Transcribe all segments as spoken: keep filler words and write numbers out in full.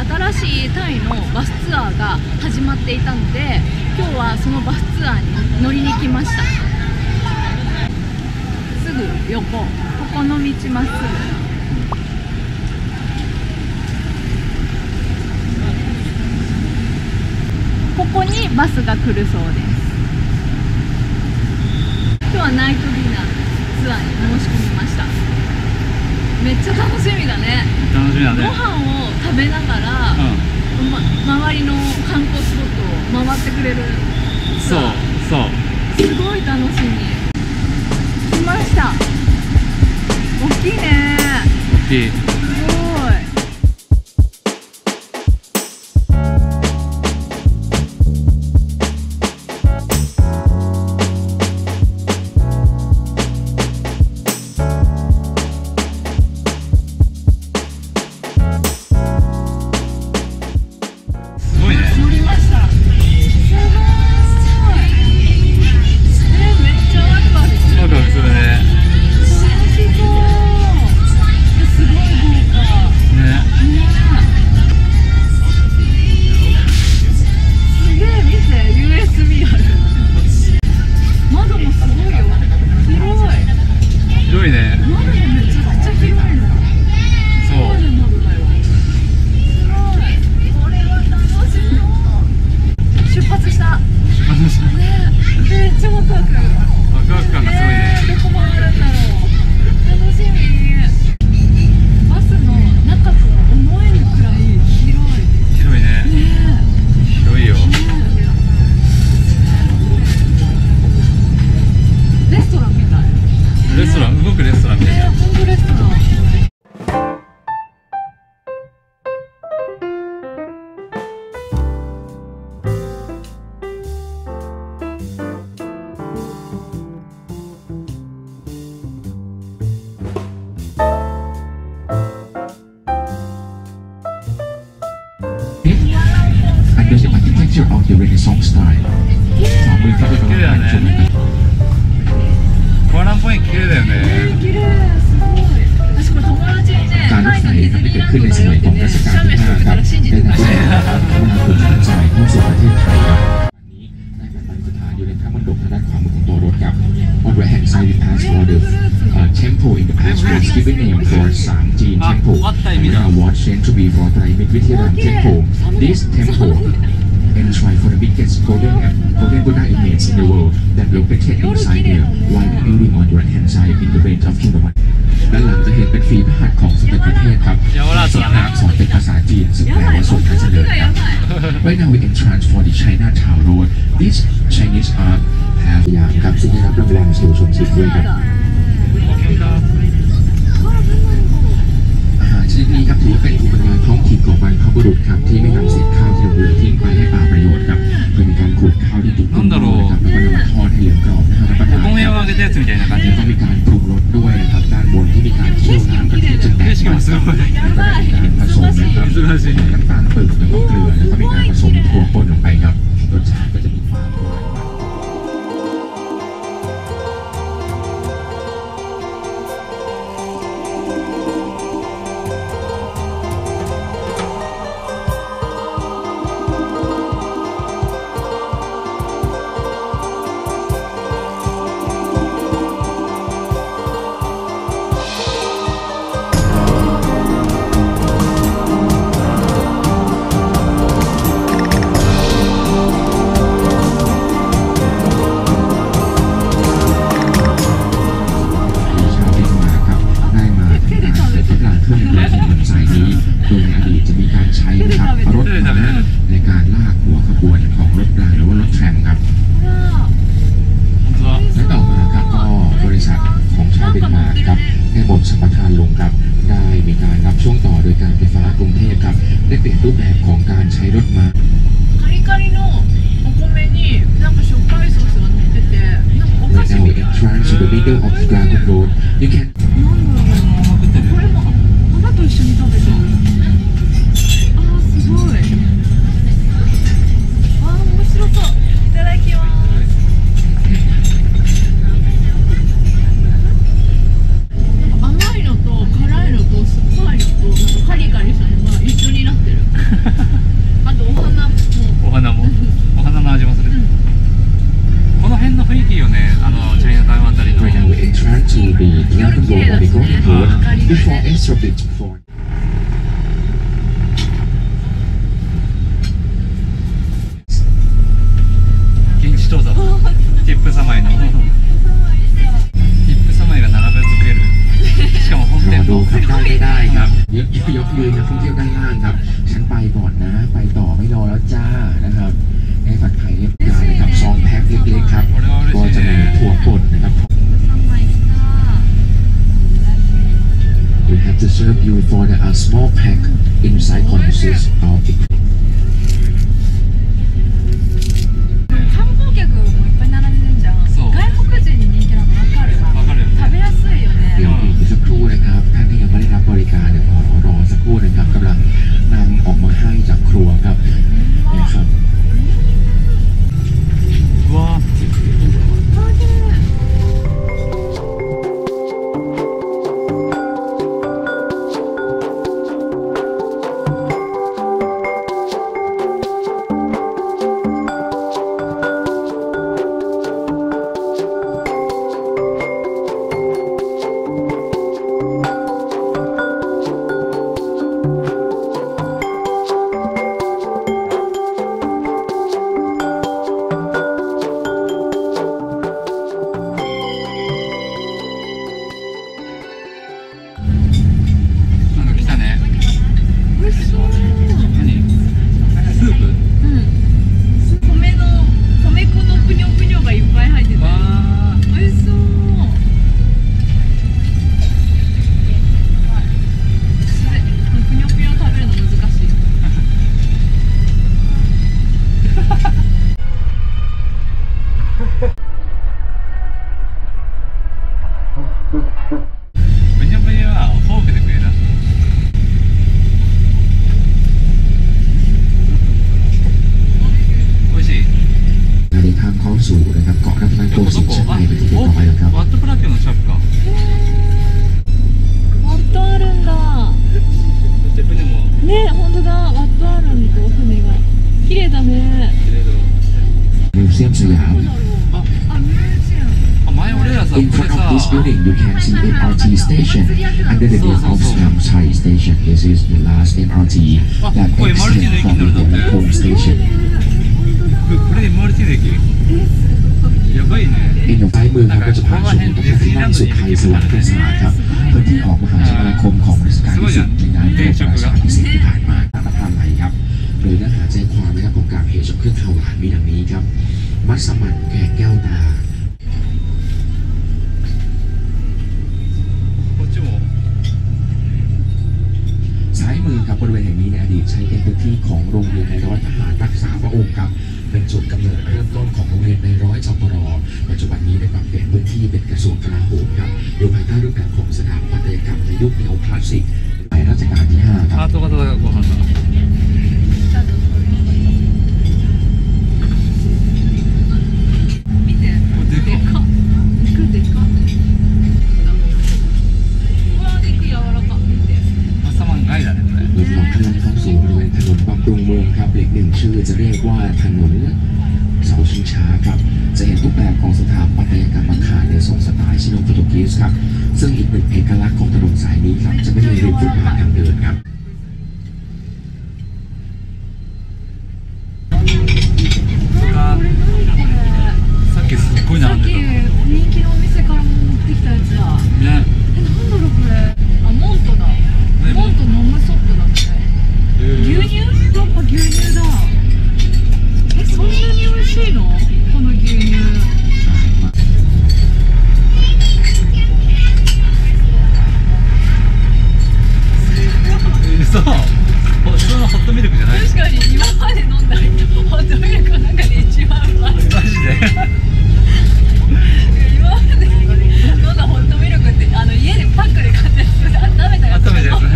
新しいタイのバスツアーが始まっていたので、今日はそのバスツアーに乗りに来ました。すぐ横、ここの道まっすぐ。ここにバスが来るそうです。今日はナイトディナーツアーに申し込みました。めっちゃ楽しみだね。 楽しみだね。 ご飯を食べながら、うんま、周りの観光スポットを回ってくれるツアー。 そうそうすごい楽しみ。来ました。大きいね。 大きい。 Of the Renaissance style. 綺麗だね。コアランポイント綺麗だよね。 綺麗、すごい。私これ友達にね、タイのディズニーランドがよくて写メしてたら信じてました。 คนสนใจเข้าสู่ประเทศไทยครับวันนี้ได้มาตั้งสถานอยู่ในพระมณฑปทางด้านขวามือของตัวรถครับ On the right hand side we pass for the uh, temple in the past was given name for Sam Jin Temple. We now watch saint to be for Trimit Vithiram Temple. This temple enshrined for the biggest golden golden Buddha image in the world that located inside here, while the building on the right hand side in the range of Kingdom. ด้านหลังจะเห็นเป็นฝีพระหัตถ์ของสมเด็จพระเทพครับส่วนน้ำสอนเป็นภาษาจีนซึ่งแปลว่าทรงพระเจริญครับ Right now we entrance for the Chinatown Road. This Chinese art have ยามครับซึ่งได้รับรางวัลสู่ชนชิดด้วยครับอาหารชนิดนี้ครับถือว่าเป็นภูมิปัญญาท้องถิ่นของบรรพบุรุษครับที่ไม่นำเศษข้าวที่เหลือทิ้งไปให้ป่าประโยชน์ครับโดยมีการขูดข้าวที่ติดต้นนะครับแล้วก็นำมาทอดให้เหลืองกรอบน่ารับประทานแล้วก็มีการปรุงรสด้วยนะครับด้านบนที่มีการเคี่ยวน้ำกะทิจนแตกมันแล้วก็ได้มีการผสมนะครับน้ำตาลปึกแล้วก็เกลือแล้วก็มีการผสมถั่วป่นลงไปครับรสชาติก็จะมีความหวานในการลากหัวขบวนของรถรางหรือว่ารถแทรมครับและต่อมาครับก็บริษัทของชาวเดนมาร์กครับได้หมดสัมปทานลงครับได้มีการรับช่วงต่อโดยการไฟฟ้ากรุงเทพครับได้เปลี่ยนรูปแบบของการใช้รถม้าカリカリのお米になんかしょっぱいソースが乗っててなんかお菓子みたいな entrance to the middle of Dragon Road you can これも花と一緒に食べてるあーすごいあー面白そういただきます甘いのと辛いのと酸っぱいのとなんかカリカリしたのが一緒になってる extra bit for 現地調査ティップサマイのティップサマイが並べ作れるしかも本รอ店ดูのครับได้ไม่ได้ครับยกยกมือนักท่องเที่ยวด้านล่างครับฉันไปก่อนนะไปต่อไม่รอแล้วจ้านะครับให้ผัดไทยเรียบร้อยนะครับซองแพ็คเล็กๆครับก็จะมีถั่วป่นนะครับ We have to serve you for the a small pack inside consists of 観光客もいっぱい並んでるじゃん。外国人に人気なの分かるわ。食べやすいよね。 เดี๋ยวอีกสักครู่นะครับท่านที่ยังไม่ได้รับบริการเดี๋ยวขอรอสักครู่นะครับกำลังนำออกมาให้จากครัวครับเนี่ยครับうわなんか来たね美味しそう。 何スープうん。米の米粉のぷにょぷにょがいっぱい入ってて。 わー美味しそう。それぷにょぷにょ食べるの難しい。 ブニョブニョはフォークで食えな美味しいได้ข้ามเข้าสู่นะครับเกาะรัตนโกสินทร์ชั้นในเป็นที่เรียบร้อยแล้วครับワットプラキオの近くかワットあるんだ。 そして船もね、本当だ。ワットあるんだ。船が。綺麗だね。 けれどมิวเซียมสยามああ、ミュージアム。 あ前俺らさこ In れ front さ of this building you can see M R T station under the name of Siam Chai Station. This is the last M R T that extends from the Lampung Station. これで エムアールティー の駅やばいねเอ็นซ้ายมือครับก็จะผ่านชมพระที่นั่งสุดไทยสวรรค์ประสาทครับเพื่อที่ออกมหาชนาคมของรัชกาลที่สิบในงานพระราชาพิเศษที่ผ่านมาท่านประธานไหลครับโดยเนื้อหาใจความนะครับของการเหตุเครื่องถวายมีดังนี้ครับมัสมั่นแก่แก้วตาこっちもซ้ายมือครับบริเวณแห่งนี้ในอดีตใช้เป็นพื้นที่ของโรงเรียนในร้อยทหารรักษาพระองค์ครับเป็นจุดกำเนิดเริ่มต้นของโรงเรียนในร้อยจปรปัจจุบันนี้ได้ปรับเปลี่ยนพื้นที่เป็นกระทรวงกลาโหมครับอยู่ภายใต้รูปแบบของสถาปัตยกรรมในยุคนีโอคลาสสิกในรัชกาลที่ห้าคハรับート型だご飯だ見て。 でかっ肉でかっ。うわ、肉柔らか。見て。 マサマンガイだねこれเมื่อเราเคลื่อนเข้าสู่บริเวณถนนบำรุงเมืองครับอีกหนึ่งชื่อจะเรียกว่าถนนเสาชิงช้าครับจะเห็นรูปแบบของสถาปัตยกรรมอาคารในทรงสไตล์ชิโนโปรตุเกสครับซึ่งอีกหนึ่งเอกลักษณ์ของถนนสายนี้ครับจะไม่มีริมฟุตบาททางเดินครับさっきすっごいさっき並んで人気のお店から持ってきたやつだ。 たねえ、なんだろうこれ。あ、モントだ。モントノムソップだね。牛乳？やっぱ牛乳だ。え、そんなに美味しいの？この牛乳。 嘘普通のホットミルクじゃない確かに今まで飲んだホットミルクの中で一番うまい。 マジで今まで飲んだホットミルクってあの家でパックで買ったやつで温めたやつ温めたやつ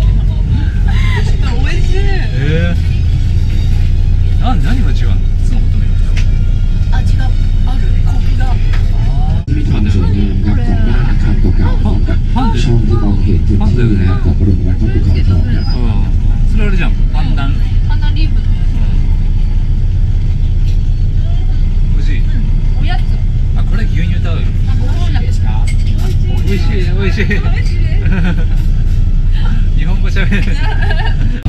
美味しい。 えー、なん何が違うの普通のホットミルクと味があるコクが。 ที่มีความสวยงามครับของบ้านอาคารเก่าๆพร้อมกับช่องที่มองเห็นพื้นที่นะครับของบริเวณวัดพระภูเขาทองครับうんそれあれじゃんパンダンパンダンリーフの美味しいおやつ。 あこれ牛乳と合うよなんかおやつですか？ 美味しい美味しい美味しい。 喋る